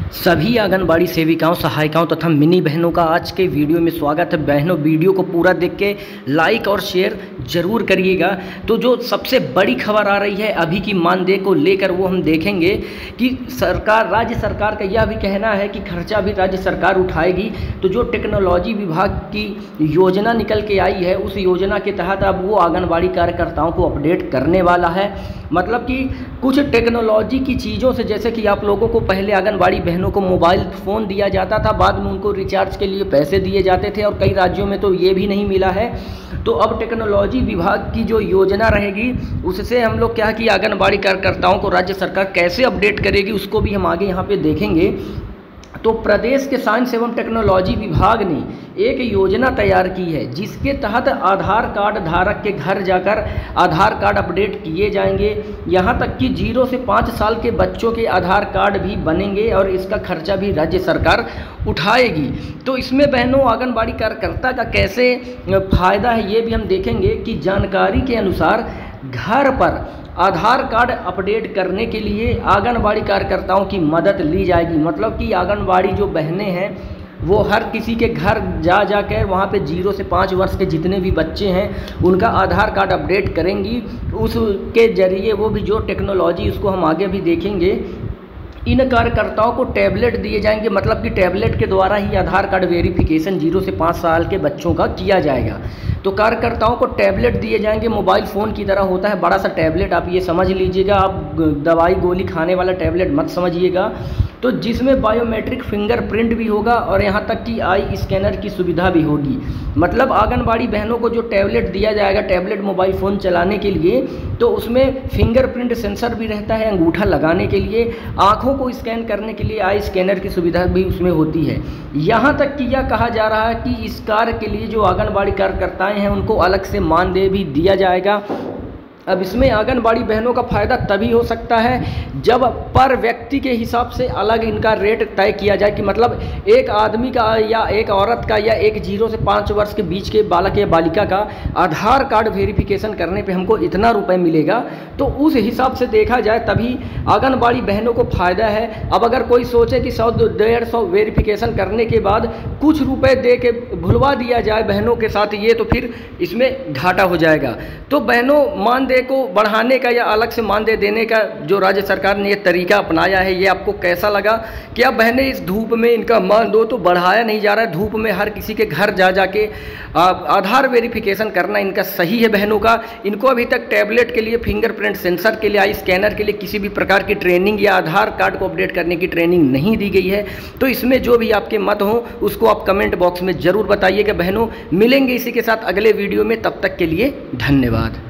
सभी आंगनबाड़ी सेविकाओं, सहायिकाओं तथा मिनी बहनों का आज के वीडियो में स्वागत है। बहनों, वीडियो को पूरा देख के लाइक और शेयर जरूर करिएगा। तो जो सबसे बड़ी खबर आ रही है अभी की मानदेय को लेकर, वो हम देखेंगे कि राज्य सरकार का यह भी कहना है कि खर्चा भी राज्य सरकार उठाएगी। तो जो टेक्नोलॉजी विभाग की योजना निकल के आई है, उस योजना के तहत अब वो आंगनबाड़ी कार्यकर्ताओं को अपडेट करने वाला है। मतलब कि कुछ टेक्नोलॉजी की चीज़ों से, जैसे कि आप लोगों को पहले आंगनबाड़ी बहनों को मोबाइल फ़ोन दिया जाता था, बाद में उनको रिचार्ज के लिए पैसे दिए जाते थे और कई राज्यों में तो ये भी नहीं मिला है। तो अब टेक्नोलॉजी विभाग की जो योजना रहेगी, उससे हम लोग क्या कि आंगनबाड़ी कार्यकर्ताओं को राज्य सरकार कैसे अपडेट करेगी, उसको भी हम आगे यहाँ पे देखेंगे। तो प्रदेश के साइंस एवं टेक्नोलॉजी विभाग ने एक योजना तैयार की है, जिसके तहत आधार कार्ड धारक के घर जाकर आधार कार्ड अपडेट किए जाएंगे। यहाँ तक कि 0 से 5 साल के बच्चों के आधार कार्ड भी बनेंगे और इसका खर्चा भी राज्य सरकार उठाएगी। तो इसमें बहनों, आंगनबाड़ी कार्यकर्ता का कैसे फ़ायदा है ये भी हम देखेंगे कि जानकारी के अनुसार घर पर आधार कार्ड अपडेट करने के लिए आंगनबाड़ी कार्यकर्ताओं की मदद ली जाएगी। मतलब कि आंगनबाड़ी जो बहनें हैं वो हर किसी के घर जाकर वहाँ पे 0 से 5 वर्ष के जितने भी बच्चे हैं उनका आधार कार्ड अपडेट करेंगी। उसके ज़रिए वो भी जो टेक्नोलॉजी, उसको हम आगे भी देखेंगे। इन कार्यकर्ताओं को टैबलेट दिए जाएंगे, मतलब कि टैबलेट के द्वारा ही आधार कार्ड वेरिफिकेशन 0 से 5 साल के बच्चों का किया जाएगा। तो कार्यकर्ताओं को टैबलेट दिए जाएंगे, मोबाइल फ़ोन की तरह होता है बड़ा सा टैबलेट, आप ये समझ लीजिएगा। आप दवाई गोली खाने वाला टैबलेट मत समझिएगा। तो जिसमें बायोमेट्रिक फिंगरप्रिंट भी होगा और यहाँ तक कि आई स्कैनर की सुविधा भी होगी। मतलब आंगनबाड़ी बहनों को जो टैबलेट दिया जाएगा, टैबलेट मोबाइल फ़ोन चलाने के लिए, तो उसमें फिंगरप्रिंट सेंसर भी रहता है, अंगूठा लगाने के लिए, आँखों को स्कैन करने के लिए आई स्कैनर की सुविधा भी उसमें होती है। यहाँ तक कि यह कहा जा रहा है कि इस कार्य के लिए जो आंगनबाड़ी कार्यकर्ताएँ हैं उनको अलग से मानदेय भी दिया जाएगा। अब इसमें आंगनबाड़ी बहनों का फ़ायदा तभी हो सकता है जब पर व्यक्ति के हिसाब से अलग इनका रेट तय किया जाए, कि मतलब एक आदमी का या एक औरत का या एक 0 से 5 वर्ष के बीच के बालक या बालिका का आधार कार्ड वेरिफिकेशन करने पे हमको इतना रुपए मिलेगा। तो उस हिसाब से देखा जाए तभी आंगनबाड़ी बहनों को फ़ायदा है। अब अगर कोई सोचे कि 100-150 वेरिफिकेशन करने के बाद कुछ रुपये दे के भुलवा दिया जाए बहनों के साथ, ये तो फिर इसमें घाटा हो जाएगा। तो बहनों, मानदेय को बढ़ाने का या अलग से मानदेय देने का जो राज्य सरकार ने ये तरीका अपनाया है, ये आपको कैसा लगा? क्या बहनें इस धूप में इनका मानदेय तो बढ़ाया नहीं जा रहा है, धूप में हर किसी के घर जाके आधार वेरिफिकेशन करना इनका सही है बहनों का? इनको अभी तक टैबलेट के लिए, फिंगरप्रिंट सेंसर के लिए, आई स्कैनर के लिए किसी भी प्रकार की ट्रेनिंग या आधार कार्ड को अपडेट करने की ट्रेनिंग नहीं दी गई है। तो इसमें जो भी आपके मत हों उसको आप कमेंट बॉक्स में ज़रूर बताइएगा बहनों। मिलेंगे इसी के साथ अगले वीडियो में, तब तक के लिए धन्यवाद।